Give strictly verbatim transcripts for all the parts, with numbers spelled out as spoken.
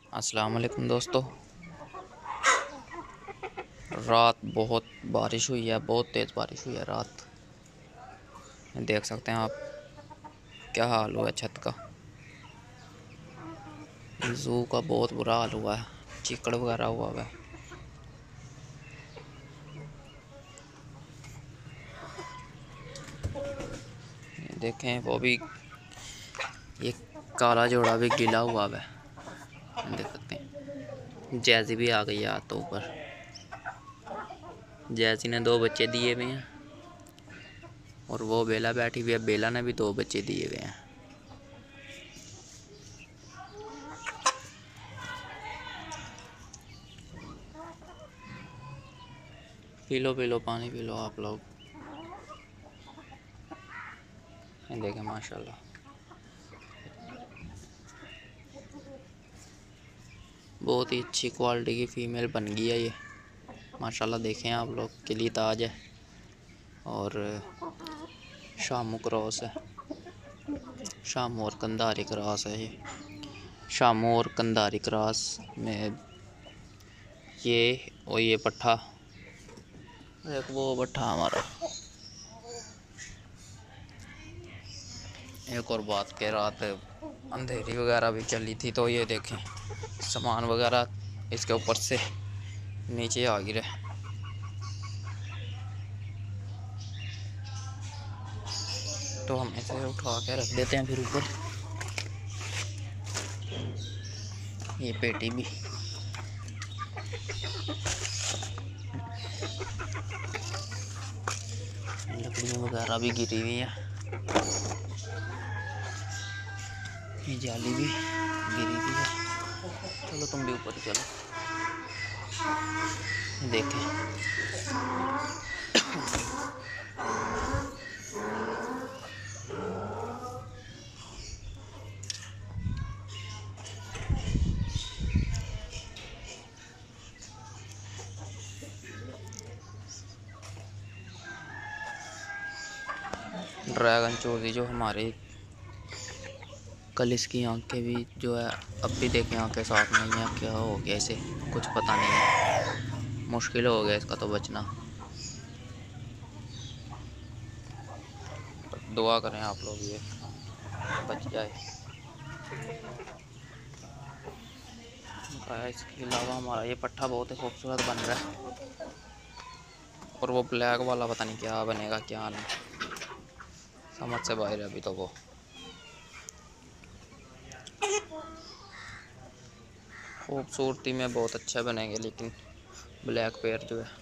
अस्सलाम वालेकुम दोस्तों। रात बहुत बारिश हुई है, बहुत तेज़ बारिश हुई है रात। देख सकते हैं आप क्या हाल हुआ है छत का। जू का बहुत बुरा हाल हुआ है, चिकड़ वगैरह हुआ है। देखें वो भी, ये काला जोड़ा भी गिला हुआ है, देख सकते हैं। जैसी भी आ गई है तो ऊपर। जैसी ने दो बच्चे दिए हुए हैं और वो बेला बैठी हुई है, बेला ने भी दो बच्चे दिए हुए हैं। पी लो पी लो पानी पी लो आप लोग। देखें माशाल्लाह बहुत ही अच्छी क्वालिटी की फ़ीमेल बन गई है ये माशाल्लाह। देखें आप लोग, किली ताज है और शामू क्रॉस है। शामू और कंधारी क्रॉस है ये। शामू और कंधारी क्रॉस में ये और ये पट्ठा, एक वो पट्ठा हमारा। एक और बात के रात अंधेरी वगैरह भी चली थी तो ये देखें सामान वगैरह इसके ऊपर से नीचे आ गिरे। तो हम इसे उठा के रख देते हैं फिर ऊपर। ये पेटी भी लकड़ियाँ वगैरह भी गिरी हुई है। ये जाली भी गिरी हुई है। चलो तुम भी ऊपर चलो। देखें ड्रैगन चोरी जो हमारे कल इसकी आंखें भी जो है अब भी देखें आंखें साफ नहीं है। क्या हो गया इसे कुछ पता नहीं है, मुश्किल हो गया इसका तो बचना। दुआ करें आप लोग ये बच जाए। इसके अलावा हमारा ये पट्ठा बहुत ही खूबसूरत बन रहा है और वो ब्लैक वाला पता नहीं क्या बनेगा क्या नहीं, समझ से बाहर है अभी तो। वो खूबसूरती में बहुत अच्छा बनेंगे लेकिन ब्लैक पेयर जो है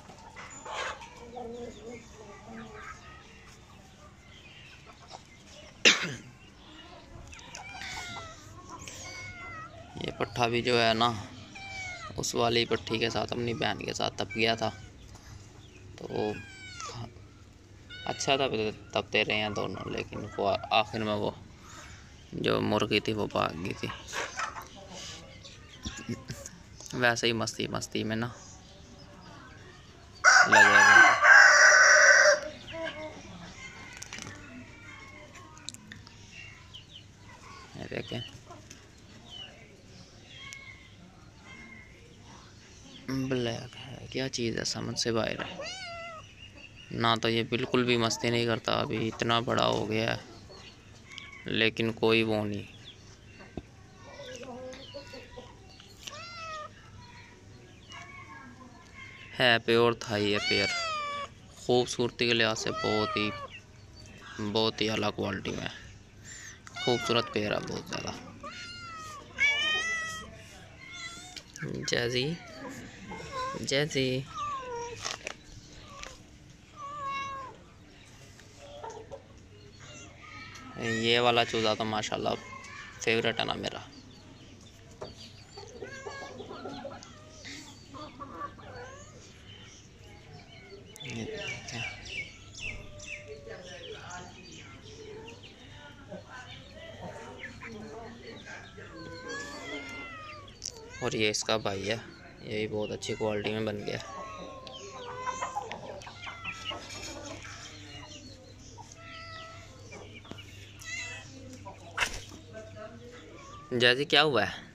ये पट्ठा भी जो है ना उस वाली पट्टी के साथ अपनी बहन के साथ तप गया था तो अच्छा था, तपते रहे हैं दोनों। लेकिन वो आखिर में वो जो मुर्गी थी वो भाग गई थी। वैसे ही मस्ती मस्ती में ना लगे हुए थे। देखें ब्लैक है क्या चीज़ है, समझ से बाहर है ना। तो ये बिल्कुल भी मस्ती नहीं करता, अभी इतना बड़ा हो गया है लेकिन कोई वो नहीं। है प्योर था ये पेयर, खूबसूरती के लिहाज से बहुत ही बहुत ही अलग क्वालिटी में खूबसूरत पेयर है बहुत ज़्यादा। जैसी जैसी ये वाला चूज़ा तो माशाल्लाह फेवरेट है ना मेरा। और ये इसका भाई है, ये भी बहुत अच्छी क्वालिटी में बन गया। जैसे क्या हुआ है?